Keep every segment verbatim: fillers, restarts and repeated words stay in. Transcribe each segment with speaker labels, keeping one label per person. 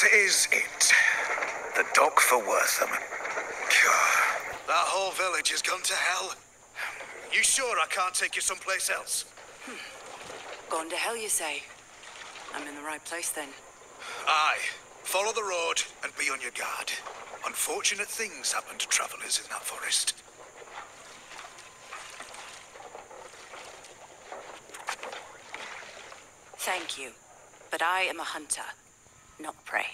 Speaker 1: is it. The dock for Wortham. God.
Speaker 2: That whole village has gone to hell. You sure I can't take you someplace else?
Speaker 3: Hmm. Gone to hell, you say? I'm in the right place then.
Speaker 2: Aye. Follow the road and be on your guard. Unfortunate things happen to travelers in that forest.
Speaker 3: Thank you, but I am a hunter, not prey.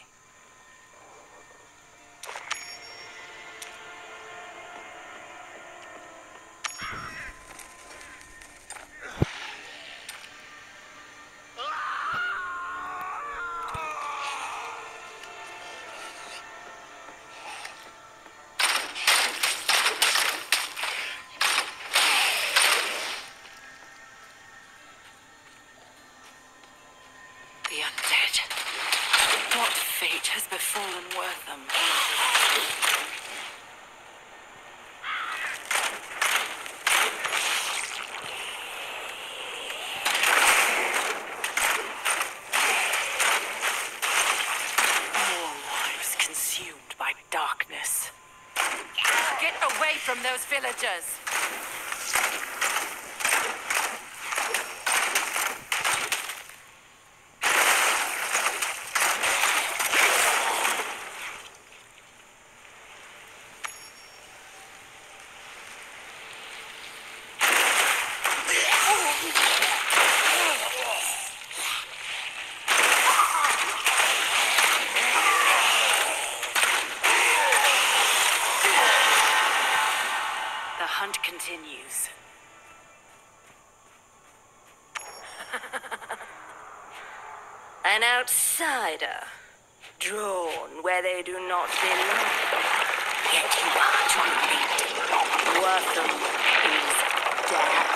Speaker 3: The undead. What fate has befallen Wortham? More lives consumed by darkness. Get away from those villagers! The hunt continues. An outsider, drawn where they do not belong. Yet you are too late. Wortham is dead.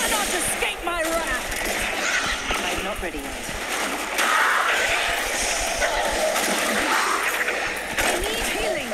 Speaker 3: cannot escape my wrath! I'm not ready yet. I need healing!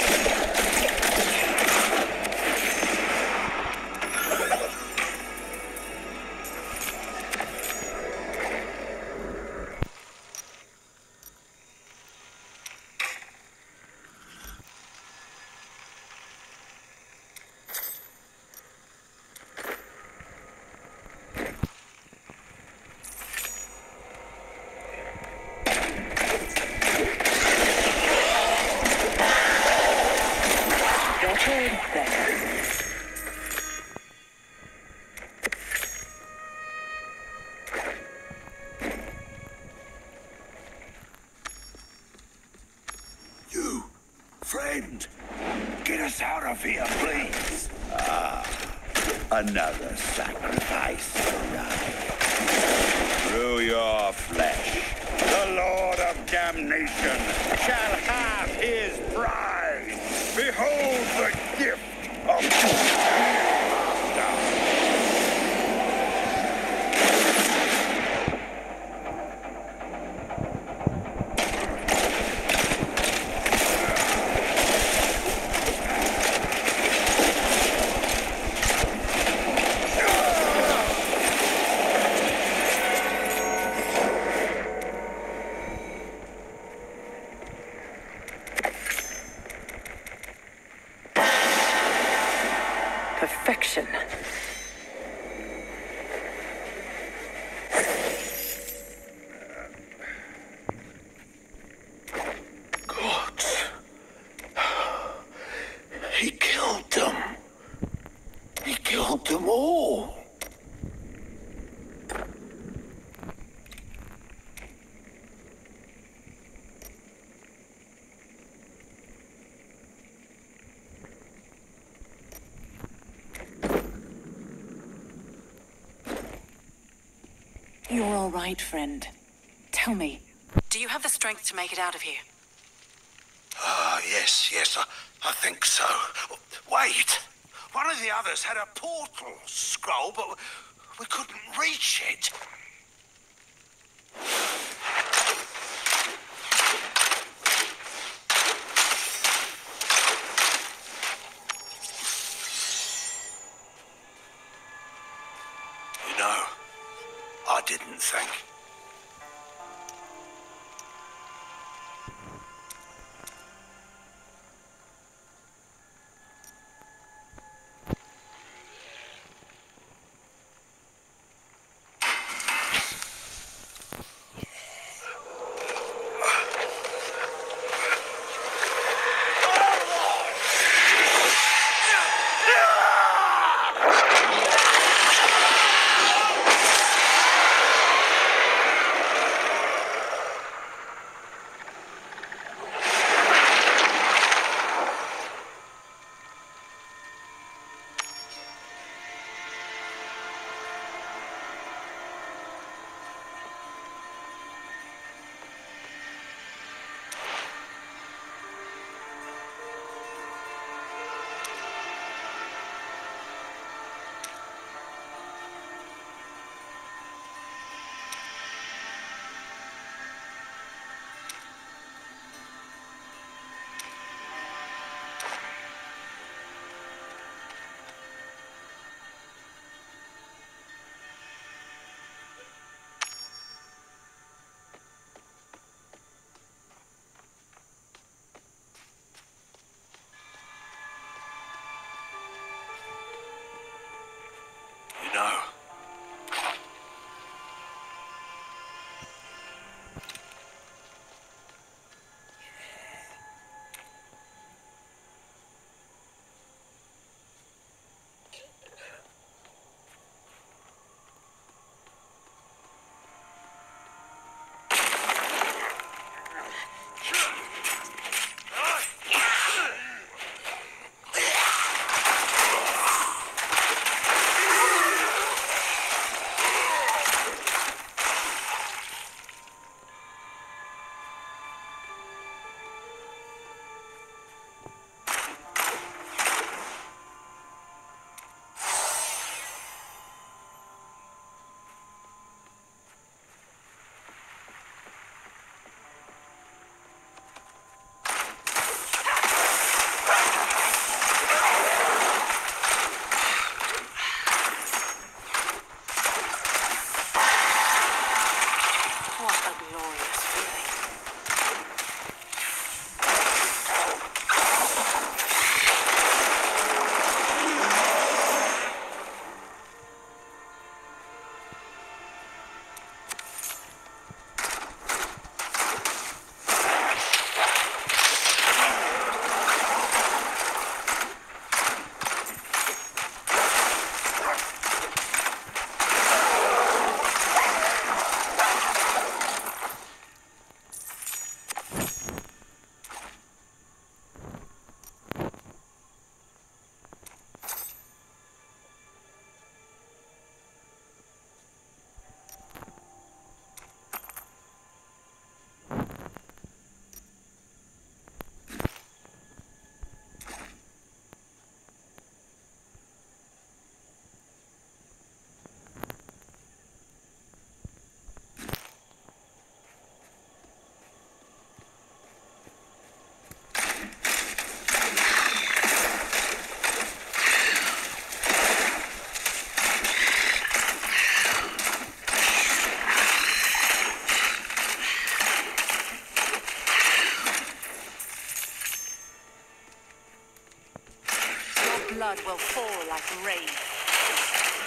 Speaker 1: You, friend, get us out of here, please. Ah, another sacrifice arrived. Through your flesh, the Lord of Damnation shall have his bride. Behold the gift of...
Speaker 3: Perfection.
Speaker 1: Gods. He killed them. He killed them all.
Speaker 3: You're all right, friend. Tell me, do you have the strength to make it out of here?
Speaker 2: Ah, yes, yes, I, I think so. Wait! One of the others had a portal scroll, but we couldn't reach it. You know, I didn't think.
Speaker 3: blood will fall like rain.